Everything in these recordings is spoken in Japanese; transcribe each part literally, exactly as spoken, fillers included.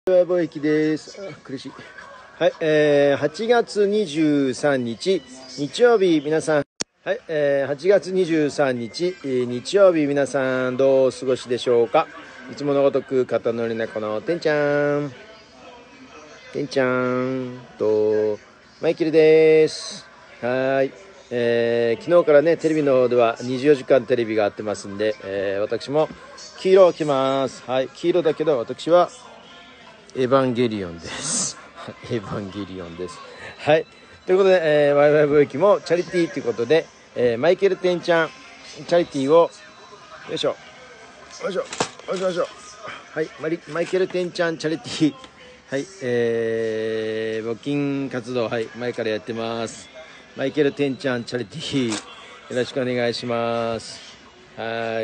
貿易です。あ、苦しい。はい、えー、はちがつにじゅうさんにち日曜日、皆さん。はい、えー、はちがつにじゅうさんにち、えー、日曜日、皆さんどうお過ごしでしょうか。いつものごとく肩乗り猫のてんちゃん、てんちゃんとマイケルです。はい、えー、昨日からねテレビの方ではにじゅうよじかんテレビがやってますんで、えー、私も黄色を着ます。はい、黄色だけど私はエヴァンゲリオンです。エヴァンゲリオンです。はい。ということで、えー、ワイワイ貿易もチャリティーということで、えー、マイケルてんちゃん、チャリティーを、よいしょ、よいしょ、よいしょ、よいしょ。はい、マリ、マイケルてんちゃんチャリティー、はい、えー、募金活動、はい、前からやってます。マイケルてんちゃんチャリティー、よろしくお願いします。はい。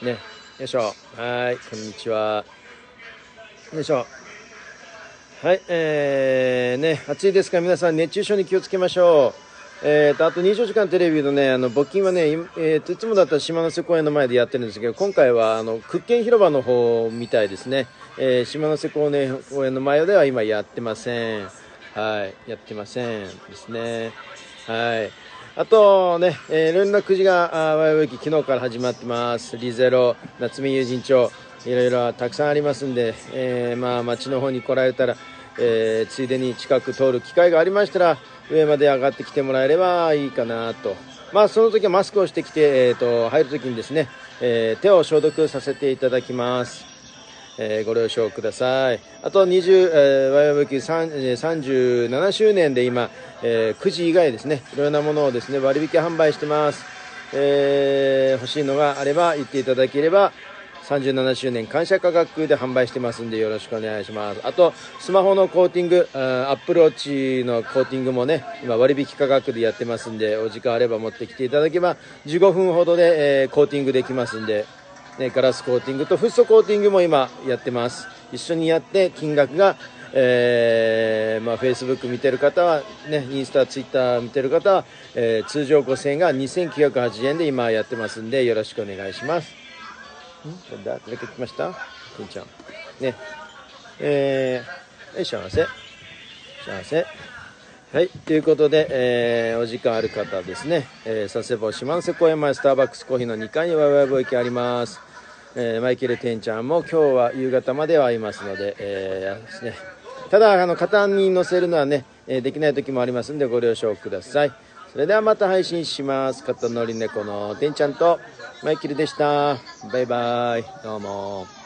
ね、よいしょ。はい、こんにちは。よいしょ。はい、えー、ね、暑いですから皆さん熱中症に気をつけましょう。えーと、あとにじゅうよじかんテレビのね、あの、募金はね、えーと、いつもだったら島瀬公園の前でやってるんですけど、今回は、あの、屈賢広場の方みたいですね。えー、島瀬公園の前では今やってません。はい、やってませんですね。はい。あとね、えー、いろんなくじが、ワイワイ昨日から始まってます。リゼロ、夏目友人帳。いろいろたくさんありますんで、えー、まあ町の方に来られたら、えー、ついでに近く通る機会がありましたら上まで上がってきてもらえればいいかなと。まあその時はマスクをしてきて、えー、と入る時にですね、えー、手を消毒させていただきます。えー、ご了承ください。あとにじゅう、えー、ワイワイ貿易さんじゅうななしゅうねんで今、えー、くじ以外ですね、いろんなものをですね割引販売してます。えー、欲しいのがあれば言っていただければさんじゅうななしゅうねん感謝価格で販売してますんでよろしくお願いします。あとスマホのコーティング、アップルウォッチのコーティングもね今割引価格でやってますんで、お時間あれば持ってきていただけばじゅうごふんほどで、えー、コーティングできますんで、ね、ガラスコーティングとフッ素コーティングも今やってます。一緒にやって金額が、えーまあ、Facebook 見てる方は、ね、インスタ、ツイッター見てる方は、えー、通常ごせんえんがにせんきゅうひゃくはちじゅうえんで今やってますんでよろしくお願いします。んだ誰か来ましたてんちゃんねえー、はい、幸せ幸せ。はい、ということで、えー、お時間ある方ですね、えー、佐世保島瀬公園前スターバックスコーヒーのにかいにワイワイ貿易あります。えー、マイケルてんちゃんも今日は夕方まではいますので、えーですね、ただあの肩に乗せるのはね、えー、できない時もありますのでご了承ください。それではまた配信します。肩乗り猫のてんちゃんとマイケルでした。バイバイ、どうも。